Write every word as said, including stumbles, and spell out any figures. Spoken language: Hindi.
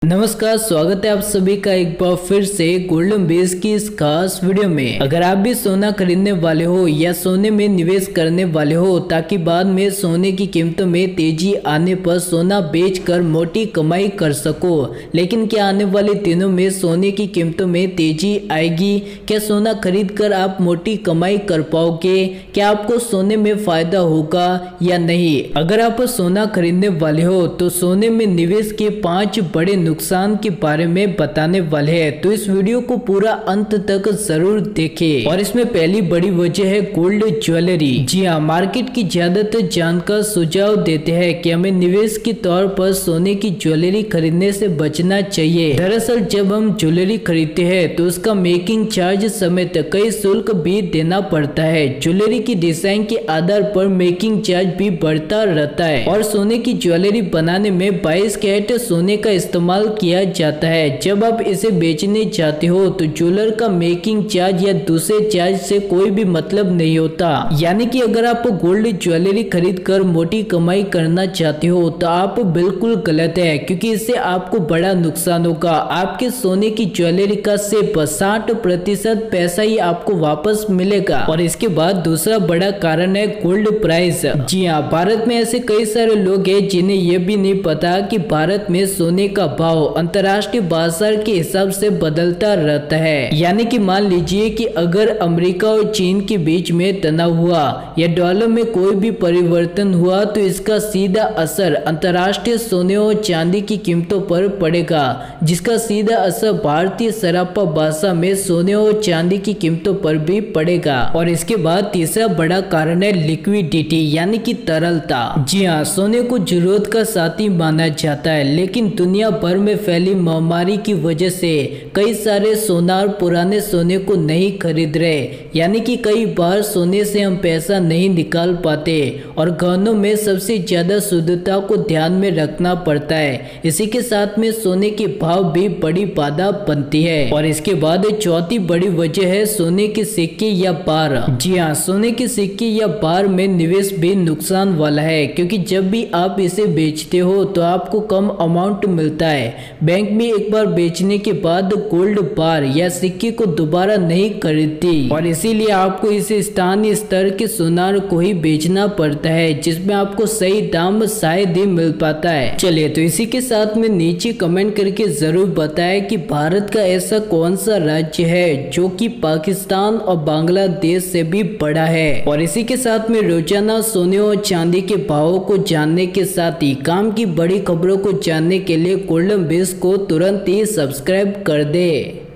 नमस्कार, स्वागत है आप सभी का एक बार फिर से गोल्डन बेस की इस खास वीडियो में। अगर आप भी सोना खरीदने वाले हो या सोने में निवेश करने वाले हो ताकि बाद में सोने की कीमतों में तेजी आने पर सोना बेचकर मोटी कमाई कर सको, लेकिन क्या आने वाले दिनों में सोने की कीमतों में तेजी आएगी? क्या सोना खरीद कर आप मोटी कमाई कर पाओगे? क्या आपको सोने में फायदा होगा या नहीं? अगर आप सोना खरीदने वाले हो तो सोने में निवेश के पांच बड़े नुकसान के बारे में बताने वाले हैं, तो इस वीडियो को पूरा अंत तक जरूर देखें। और इसमें पहली बड़ी वजह है गोल्ड ज्वेलरी। जी हाँ, मार्केट की ज्यादातर जानकार सुझाव देते हैं कि हमें निवेश के तौर पर सोने की ज्वेलरी खरीदने से बचना चाहिए। दरअसल जब हम ज्वेलरी खरीदते हैं तो उसका मेकिंग चार्ज समेत कई शुल्क भी देना पड़ता है। ज्वेलरी की डिजाइन के आधार पर मेकिंग चार्ज भी बढ़ता रहता है और सोने की ज्वेलरी बनाने में बाईस कैरेट सोने का इस्तेमाल किया जाता है। जब आप इसे बेचने जाते हो तो ज्वेलर का मेकिंग चार्ज या दूसरे चार्ज से कोई भी मतलब नहीं होता। यानी कि अगर आप गोल्ड ज्वेलरी खरीद कर मोटी कमाई करना चाहते हो तो आप बिल्कुल गलत है, क्योंकि इससे आपको बड़ा नुकसान होगा। आपके सोने की ज्वेलरी का सिर्फ साठ प्रतिशत पैसा ही आपको वापस मिलेगा। और इसके बाद दूसरा बड़ा कारण है गोल्ड प्राइस। जी हाँ, भारत में ऐसे कई सारे लोग हैं जिन्हें यह भी नहीं पता कि भारत में सोने का भाव अंतर्राष्ट्रीय बाजार के हिसाब से बदलता रहता है। यानी कि मान लीजिए कि अगर अमेरिका और चीन के बीच में तनाव हुआ या डॉलर में कोई भी परिवर्तन हुआ तो इसका सीधा असर अंतर्राष्ट्रीय सोने और चांदी की कीमतों पर पड़ेगा, जिसका सीधा असर भारतीय सराफा बाजार में सोने और चांदी की कीमतों पर भी पड़ेगा। और इसके बाद तीसरा बड़ा कारण है लिक्विडिटी, यानी कि तरलता। जी हाँ, सोने को जरूरत का साथी माना जाता है, लेकिन दुनिया भर में फैली महामारी की वजह से कई सारे सोनार पुराने सोने को नहीं खरीद रहे। यानी कि कई बार सोने से हम पैसा नहीं निकाल पाते और गहनों में सबसे ज्यादा शुद्धता को ध्यान में रखना पड़ता है। इसी के साथ में सोने के भाव भी बड़ी बाधा बनती है। और इसके बाद चौथी बड़ी वजह है सोने के सिक्के या बार। जी हाँ, सोने के सिक्के या बार में निवेश भी नुकसान वाला है, क्योंकि जब भी आप इसे बेचते हो तो आपको कम अमाउंट मिलता है। बैंक में एक बार बेचने के बाद गोल्ड बार या सिक्के को दोबारा नहीं खरीदती और इसीलिए आपको इसे स्थानीय स्तर के सोनार को ही बेचना पड़ता है, जिसमें आपको सही दाम शायद ही मिल पाता है। चलिए, तो इसी के साथ में नीचे कमेंट करके जरूर बताएं कि भारत का ऐसा कौन सा राज्य है जो कि पाकिस्तान और बांग्लादेश से भी बड़ा है। और इसी के साथ में रोजाना सोने और चांदी के भावों को जानने के साथ ही काम की बड़ी खबरों को जानने के लिए गोल्डन बेस को तुरंत ही सब्सक्राइब कर दे।